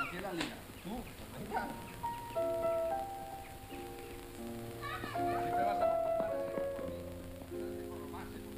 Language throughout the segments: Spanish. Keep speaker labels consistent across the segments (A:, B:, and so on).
A: aquí la liga. Tú, venga. Siempre vas a participar con lo máximo.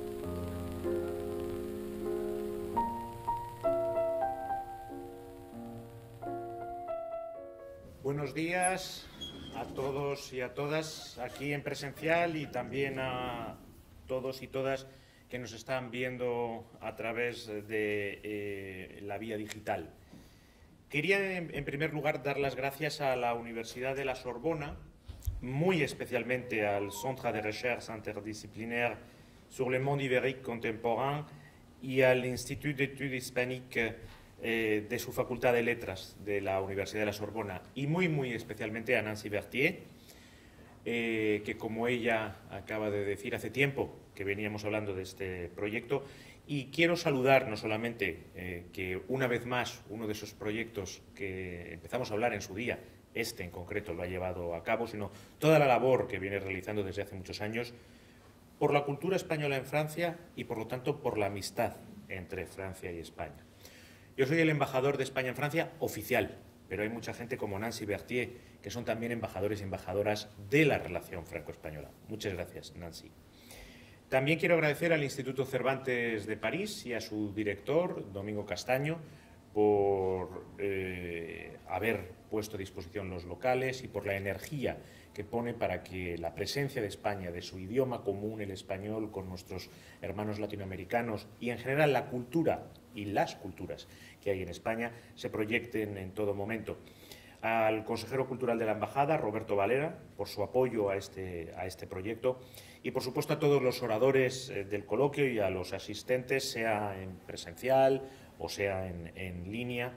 B: Buenos días a todos y a todas aquí en presencial y también a todos y todas que nos están viendo a través de la vía digital. Quería, en primer lugar, dar las gracias a la Universidad de la Sorbona, muy especialmente al Centre de Recherche Interdisciplinaire sur le monde ibérique contemporain y al Institut d'Études Hispaniques de su Facultad de Letras de la Universidad de la Sorbona, y muy especialmente a Nancy Berthier, que, como ella acaba de decir, hace tiempo que veníamos hablando de este proyecto. Y quiero saludar no solamente que una vez más uno de esos proyectos que empezamos a hablar en su día, este en concreto lo ha llevado a cabo, sino toda la labor que viene realizando desde hace muchos años por la cultura española en Francia y, por lo tanto, por la amistad entre Francia y España. Yo soy el embajador de España en Francia oficial, pero hay mucha gente como Nancy Berthier que son también embajadores y embajadoras de la relación franco-española. Muchas gracias, Nancy. También quiero agradecer al Instituto Cervantes de París y a su director, Domingo Castaño, por haber puesto a disposición los locales y por la energía que pone para que la presencia de España, de su idioma común, el español, con nuestros hermanos latinoamericanos y en general la cultura y las culturas que hay en España se proyecten en todo momento. Al consejero cultural de la Embajada, Roberto Valera, por su apoyo a este proyecto, y por supuesto a todos los oradores del coloquio y a los asistentes, sea en presencial o sea en línea.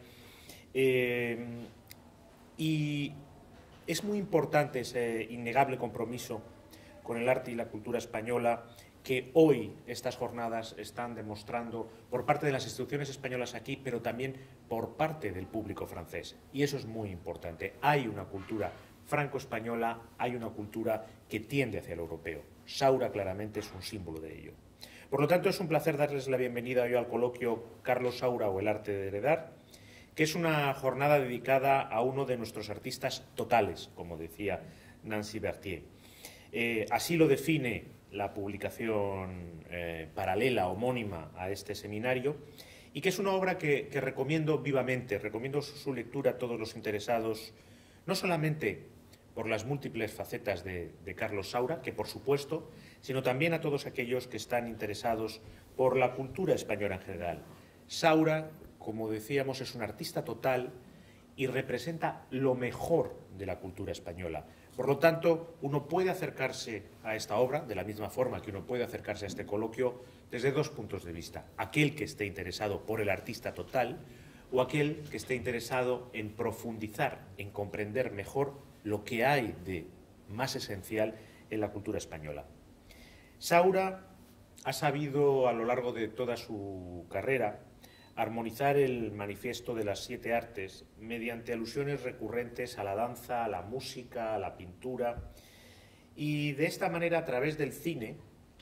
B: Y es muy importante ese innegable compromiso con el arte y la cultura española que hoy estas jornadas están demostrando por parte de las instituciones españolas aquí, pero también por parte del público francés. Y eso es muy importante. Hay una cultura franco-española, hay una cultura que tiende hacia el europeo. Saura claramente es un símbolo de ello. Por lo tanto, es un placer darles la bienvenida hoy al coloquio Carlos Saura o el arte de heredar, que es una jornada dedicada a uno de nuestros artistas totales, como decía Nancy Berthier. Así lo define la publicación paralela, homónima a este seminario, y que es una obra que recomiendo vivamente, recomiendo su lectura a todos los interesados, no solamente por las múltiples facetas de Carlos Saura, que por supuesto, sino también a todos aquellos que están interesados por la cultura española en general. Saura, como decíamos, es un artista total y representa lo mejor de la cultura española. Por lo tanto, uno puede acercarse a esta obra de la misma forma que uno puede acercarse a este coloquio desde dos puntos de vista. Aquel que esté interesado por el artista total o aquel que esté interesado en profundizar, en comprender mejor lo que hay de más esencial en la cultura española. Saura ha sabido a lo largo de toda su carrera armonizar el manifiesto de las 7 artes mediante alusiones recurrentes a la danza, a la música, a la pintura, y de esta manera, a través del cine,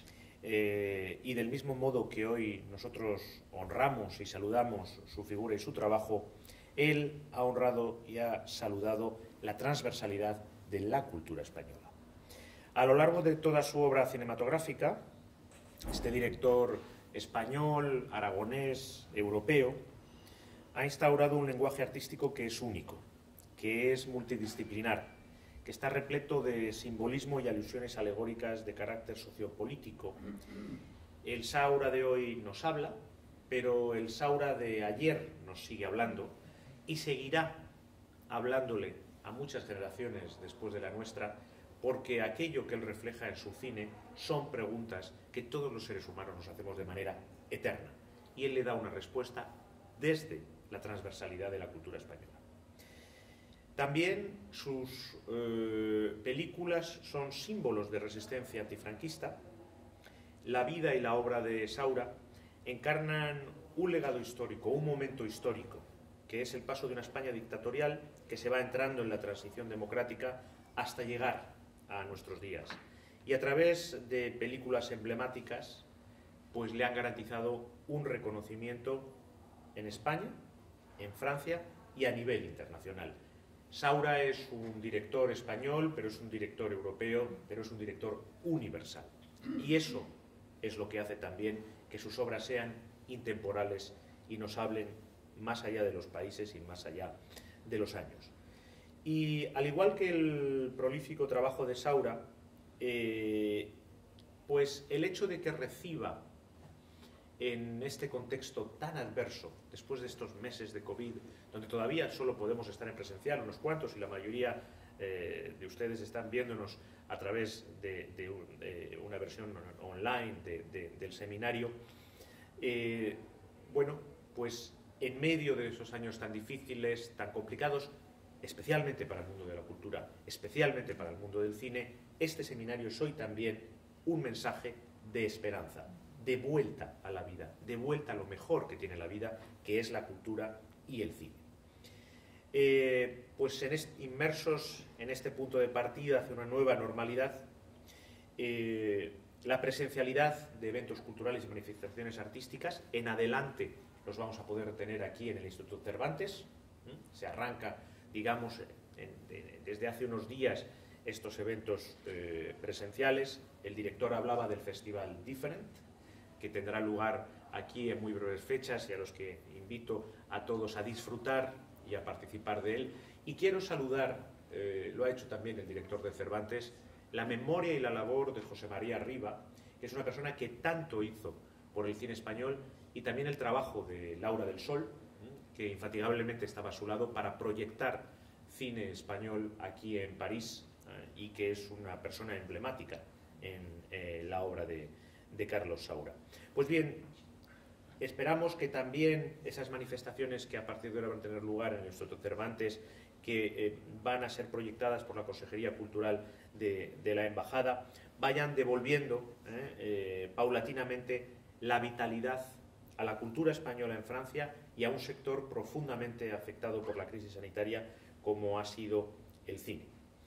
B: y del mismo modo que hoy nosotros honramos y saludamos su figura y su trabajo, él ha honrado y ha saludado la transversalidad de la cultura española. A lo largo de toda su obra cinematográfica, este director español, aragonés, europeo, ha instaurado un lenguaje artístico que es único, que es multidisciplinar, que está repleto de simbolismo y alusiones alegóricas de carácter sociopolítico. El Saura de hoy nos habla, pero el Saura de ayer nos sigue hablando y seguirá hablándole a muchas generaciones después de la nuestra, porque aquello que él refleja en su cine son preguntas que todos los seres humanos nos hacemos de manera eterna. Y él le da una respuesta desde la transversalidad de la cultura española. También sus películas son símbolos de resistencia antifranquista. La vida y la obra de Saura encarnan un legado histórico, un momento histórico, que es el paso de una España dictatorial que se va entrando en la transición democrática hasta llegar a nuestros días. Y a través de películas emblemáticas, pues le han garantizado un reconocimiento en España, en Francia y a nivel internacional. Saura es un director español, pero es un director europeo, pero es un director universal. Y eso es lo que hace también que sus obras sean intemporales y nos hablen más allá de los países y más allá de los años. Y al igual que el prolífico trabajo de Saura, pues el hecho de que reciba en este contexto tan adverso, después de estos meses de COVID, donde todavía solo podemos estar en presencial unos cuantos y la mayoría de ustedes están viéndonos a través de una versión online del seminario, bueno, pues en medio de esos años tan difíciles, tan complicados, especialmente para el mundo de la cultura, especialmente para el mundo del cine, este seminario es hoy también un mensaje de esperanza, de vuelta a la vida, de vuelta a lo mejor que tiene la vida, que es la cultura y el cine. Pues inmersos en este punto de partida hacia una nueva normalidad, la presencialidad de eventos culturales y manifestaciones artísticas, en adelante los vamos a poder tener aquí en el Instituto Cervantes. Se arranca, digamos, desde hace unos días estos eventos presenciales. El director hablaba del Festival Different, que tendrá lugar aquí en muy breves fechas y a los que invito a todos a disfrutar y a participar de él. Y quiero saludar, lo ha hecho también el director de Cervantes, la memoria y la labor de José María Riba, que es una persona que tanto hizo por el cine español, y también el trabajo de Laura del Sol, que infatigablemente estaba a su lado para proyectar cine español aquí en París, y que es una persona emblemática en la obra de Carlos Saura. Pues bien, esperamos que también esas manifestaciones que a partir de ahora van a tener lugar en el Instituto Cervantes, que van a ser proyectadas por la Consejería Cultural de la Embajada, vayan devolviendo paulatinamente la vitalidad a la cultura española en Francia y a un sector profundamente afectado por la crisis sanitaria como ha sido el cine.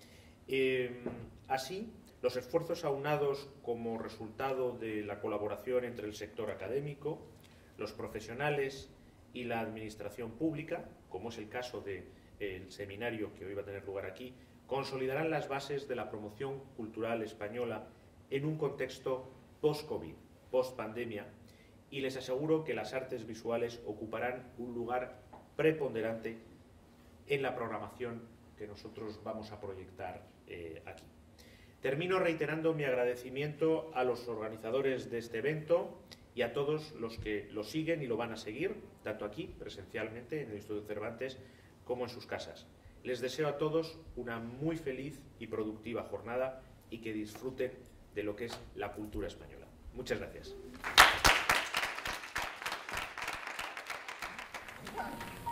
B: Así, los esfuerzos aunados como resultado de la colaboración entre el sector académico, los profesionales y la administración pública, como es el caso del seminario que hoy va a tener lugar aquí, consolidarán las bases de la promoción cultural española en un contexto post-COVID, post-pandemia, y les aseguro que las artes visuales ocuparán un lugar preponderante en la programación que nosotros vamos a proyectar aquí. Termino reiterando mi agradecimiento a los organizadores de este evento y a todos los que lo siguen y lo van a seguir, tanto aquí, presencialmente, en el Instituto Cervantes, como en sus casas. Les deseo a todos una muy feliz y productiva jornada y que disfruten de lo que es la cultura española. Muchas gracias.